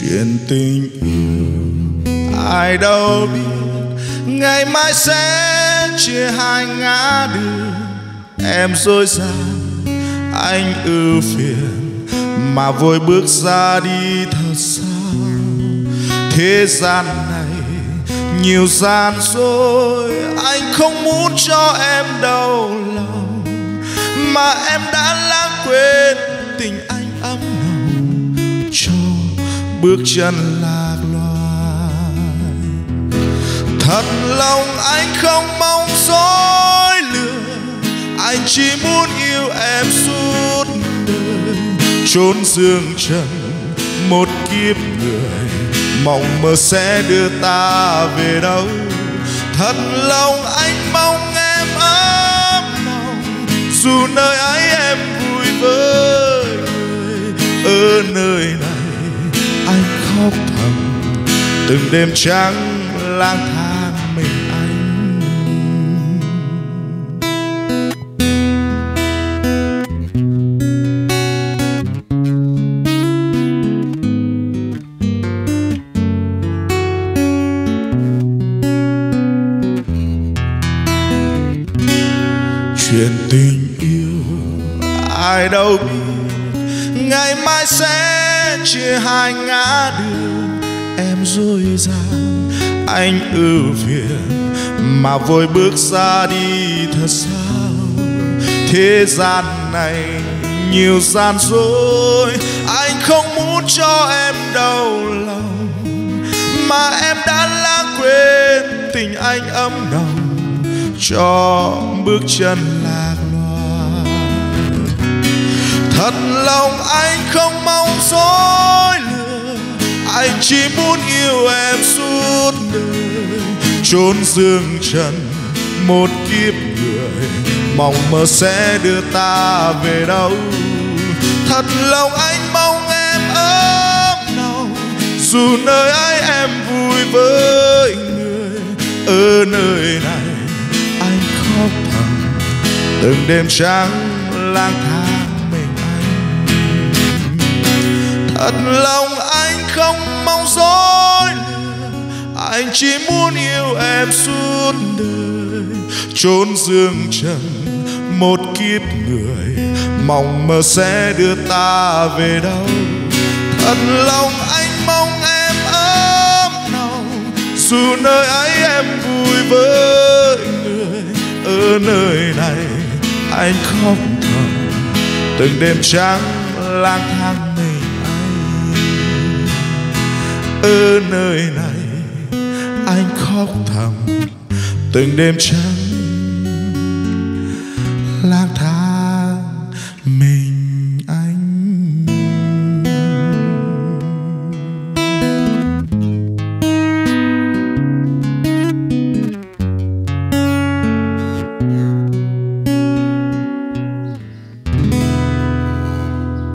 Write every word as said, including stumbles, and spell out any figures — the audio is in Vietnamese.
Chuyện tình yêu ai đâu biết ngày mai sẽ chia hai ngã đường. Em dối gian anh ưu phiền mà vội bước ra đi thật sao. Thế gian này nhiều gian dối, anh không muốn cho em đau lòng, mà em đã lãng quên tình anh ấm nồng cho bước chân lạc loài. Thật lòng anh không mong dối lừa, anh chỉ muốn yêu em suốt đời. Chốn dương trần một kiếp người, mong mơ sẽ đưa ta về đâu. Thật lòng anh mong em ấm lòng, dù nơi ấy em vui với người. Ở nơi này anh khóc thầm, từng đêm trắng lang thang mình anh. Chuyện tình yêu ai đâu biết ngày mai sẽ chia hai ngã đường. Em dối gian anh ưu phiền mà vội bước ra đi thật sao. Thế gian này nhiều gian dối, anh không muốn cho em đau lòng, mà em đã lãng quên tình anh ấm nồng cho bước chân lạc loài. Thật lòng anh không mong dối lừa, anh chỉ muốn yêu em suốt đời. Chốn dương trần một kiếp người, mong mơ sẽ đưa ta về đâu. Thật lòng anh mong em ấm nồng, dù nơi ấy em vui với người. Ở nơi này anh khóc thầm, từng đêm trắng lang thang mình anh. Thật lòng anh không mong dối lừa, anh chỉ muốn yêu em suốt đời. Chốn dương trần một kiếp người, mong mơ sẽ đưa ta về đâu. Thật lòng anh mong em ấm nồng, dù nơi ấy em vui với người. Ở nơi này anh khóc thầm, từng đêm trắng lang thang mình anh. Ở nơi này anh khóc thầm, từng đêm trắng lang thang.